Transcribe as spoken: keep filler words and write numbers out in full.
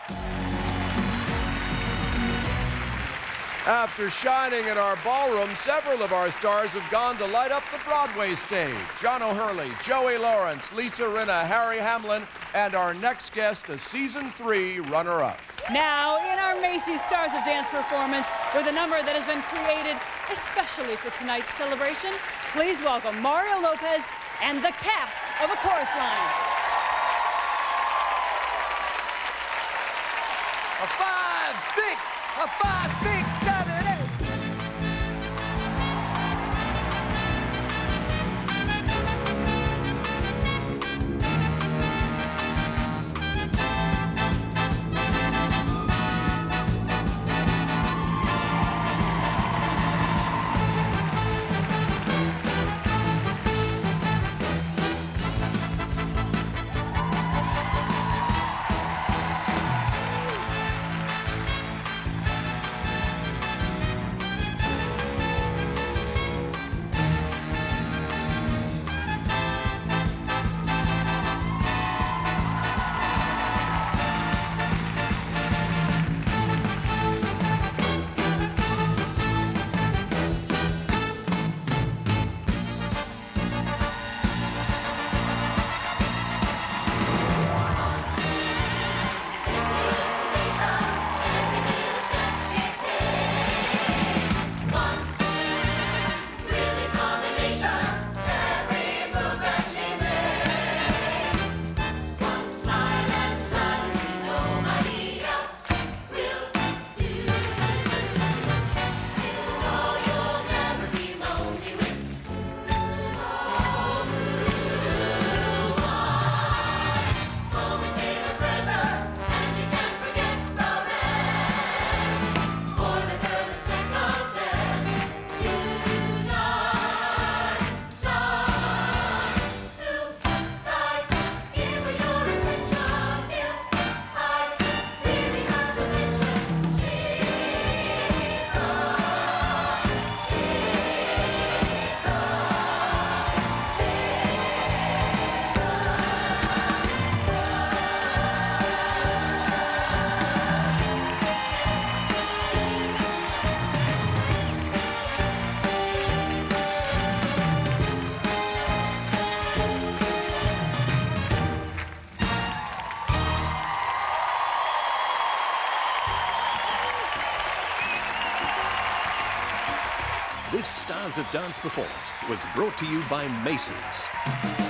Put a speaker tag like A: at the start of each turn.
A: After shining in our ballroom, several of our stars have gone to light up the Broadway stage. John O'Hurley, Joey Lawrence, Lisa Rinna, Harry Hamlin, and our next guest, a season three runner-up.
B: Now, in our Macy's Stars of Dance performance, with a number that has been created especially for tonight's celebration, please welcome Mario Lopez and the cast of A Chorus Line.
C: A five, six, a five, six, seven, eight.
D: This Stars of Dance performance was brought to you by Macy's.